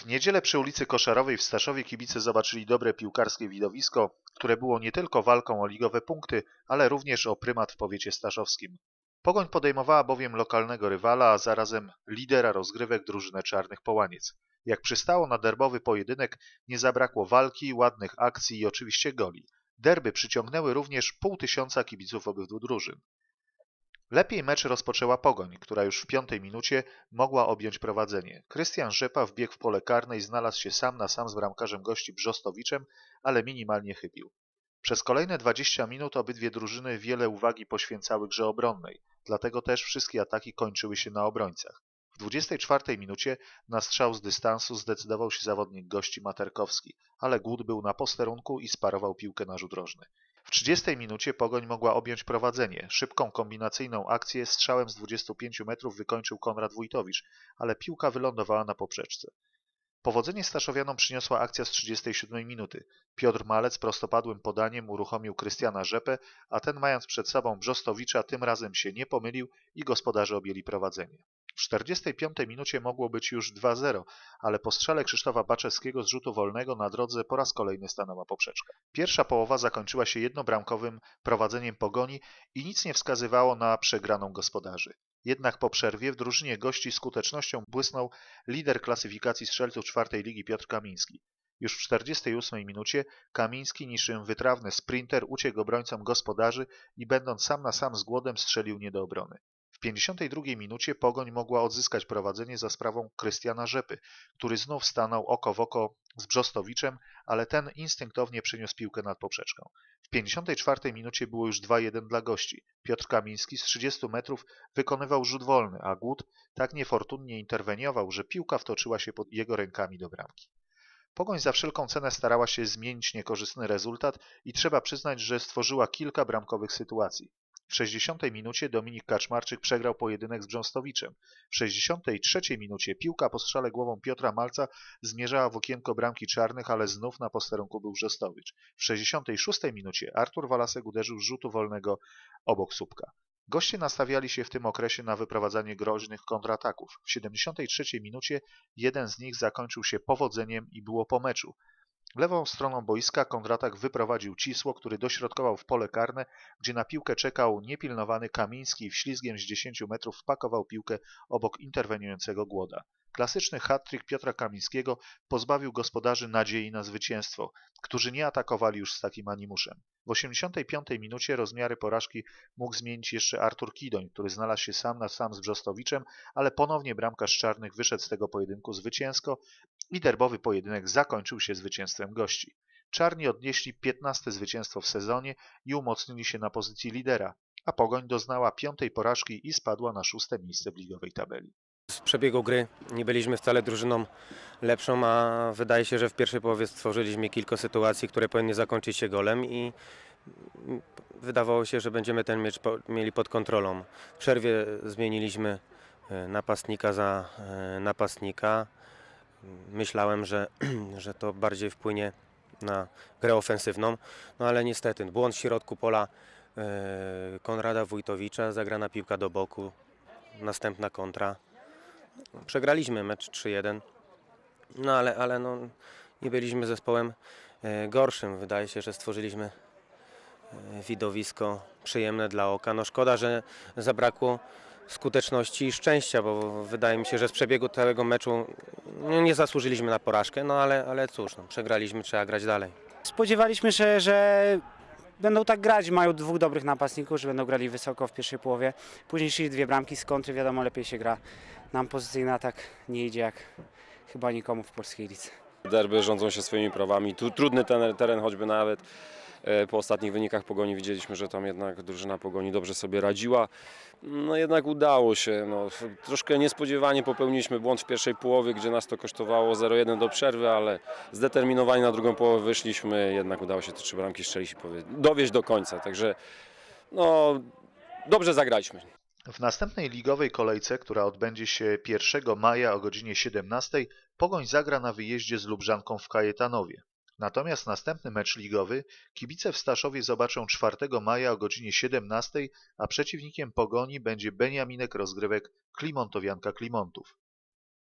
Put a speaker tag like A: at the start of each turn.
A: niedzielę przy ulicy Koszarowej w Staszowie kibice zobaczyli dobre piłkarskie widowisko, które było nie tylko walką o ligowe punkty, ale również o prymat w powiecie staszowskim. Pogoń podejmowała bowiem lokalnego rywala, a zarazem lidera rozgrywek drużynę Czarnych Połaniec. Jak przystało na derbowy pojedynek, nie zabrakło walki, ładnych akcji i oczywiście goli. Derby przyciągnęły również 500 kibiców obydwu drużyn. Lepiej mecz rozpoczęła Pogoń, która już w 5 minucie mogła objąć prowadzenie. Krystian Rzepa wbiegł w pole karne i znalazł się sam na sam z bramkarzem gości Brzostowiczem, ale minimalnie chybił. Przez kolejne 20 minut obydwie drużyny wiele uwagi poświęcały grze obronnej, dlatego też wszystkie ataki kończyły się na obrońcach. W 24 minucie na strzał z dystansu zdecydował się zawodnik gości Materkowski, ale Głód był na posterunku i sparował piłkę na rzut rożny. W 30 minucie Pogoń mogła objąć prowadzenie. Szybką kombinacyjną akcję strzałem z 25 metrów wykończył Konrad Wójtowicz, ale piłka wylądowała na poprzeczce. Powodzenie Staszowianom przyniosła akcja z 37 minuty. Piotr Malec prostopadłym podaniem uruchomił Krystiana Rzepę, a ten mając przed sobą Brzostowicza tym razem się nie pomylił i gospodarze objęli prowadzenie. W 45 minucie mogło być już 2-0, ale po strzale Krzysztofa Baczewskiego z rzutu wolnego na drodze po raz kolejny stanęła poprzeczka. Pierwsza połowa zakończyła się jednobramkowym prowadzeniem Pogoni i nic nie wskazywało na przegraną gospodarzy. Jednak po przerwie w drużynie gości skutecznością błysnął lider klasyfikacji strzelców czwartej ligi Piotr Kamiński. Już w 48 minucie Kamiński niczym wytrawny sprinter uciekł obrońcom gospodarzy i będąc sam na sam z Głodem strzelił nie do obrony. W 52 minucie Pogoń mogła odzyskać prowadzenie za sprawą Krystiana Rzepy, który znów stanął oko w oko z Brzostowiczem, ale ten instynktownie przeniósł piłkę nad poprzeczką. W 54 minucie było już 2-1 dla gości. Piotr Kamiński z 30 metrów wykonywał rzut wolny, a Głód tak niefortunnie interweniował, że piłka wtoczyła się pod jego rękami do bramki. Pogoń za wszelką cenę starała się zmienić niekorzystny rezultat i trzeba przyznać, że stworzyła kilka bramkowych sytuacji. W 60 minucie Dominik Kaczmarczyk przegrał pojedynek z Brząstowiczem. W 63 minucie piłka po strzale głową Piotra Malca zmierzała w okienko bramki Czarnych, ale znów na posterunku był Brzostowicz. W 66 minucie Artur Walasek uderzył z rzutu wolnego obok słupka. Goście nastawiali się w tym okresie na wyprowadzanie groźnych kontrataków. W 73 minucie jeden z nich zakończył się powodzeniem i było po meczu. Lewą stroną boiska kontratak wyprowadził Cisło, który dośrodkował w pole karne, gdzie na piłkę czekał niepilnowany Kamiński i wślizgiem z 10 metrów wpakował piłkę obok interweniującego Głoda. Klasyczny hat-trick Piotra Kamińskiego pozbawił gospodarzy nadziei na zwycięstwo, którzy nie atakowali już z takim animuszem. W 85 minucie rozmiary porażki mógł zmienić jeszcze Artur Kidoń, który znalazł się sam na sam z Brzostowiczem, ale ponownie bramkarz Czarnych wyszedł z tego pojedynku zwycięsko i derbowy pojedynek zakończył się zwycięstwem gości. Czarni odnieśli 15. zwycięstwo w sezonie i umocnili się na pozycji lidera, a Pogoń doznała 5. porażki i spadła na 6. miejsce w ligowej tabeli.
B: Z przebiegu gry nie byliśmy wcale drużyną lepszą, a wydaje się, że w pierwszej połowie stworzyliśmy kilka sytuacji, które powinny zakończyć się golem i wydawało się, że będziemy ten mecz mieli pod kontrolą. W przerwie zmieniliśmy napastnika za napastnika. Myślałem, że to bardziej wpłynie na grę ofensywną, no ale niestety błąd w środku pola Konrada Wójtowicza, zagrana piłka do boku, następna kontra. Przegraliśmy mecz 3-1, no ale no, nie byliśmy zespołem gorszym. Wydaje się, że stworzyliśmy widowisko przyjemne dla oka. No szkoda, że zabrakło skuteczności i szczęścia, bo wydaje mi się, że z przebiegu całego meczu nie zasłużyliśmy na porażkę, no ale cóż, no, przegraliśmy, trzeba grać dalej.
C: Spodziewaliśmy się, że będą tak grać, mają dwóch dobrych napastników, że będą grali wysoko w pierwszej połowie. Później szli 2 bramki z kontry, wiadomo, lepiej się gra. Nam pozycyjny atak nie idzie jak chyba nikomu w polskiej lidze.
D: Derby rządzą się swoimi prawami. Tu trudny teren, choćby nawet po ostatnich wynikach Pogoni widzieliśmy, że tam jednak drużyna Pogoni dobrze sobie radziła. No jednak udało się. No, troszkę niespodziewanie popełniliśmy błąd w pierwszej połowie, gdzie nas to kosztowało 0-1 do przerwy, ale zdeterminowani na drugą połowę wyszliśmy. Jednak udało się te 3 bramki strzelić i dowieźć do końca. Także no, dobrze zagraliśmy.
A: W następnej ligowej kolejce, która odbędzie się 1 maja o godzinie 17, Pogoń zagra na wyjeździe z Lubrzanką w Kajetanowie. Natomiast następny mecz ligowy kibice w Staszowie zobaczą 4 maja o godzinie 17, a przeciwnikiem Pogoni będzie Beniaminek rozgrywek Klimontowianka Klimontów.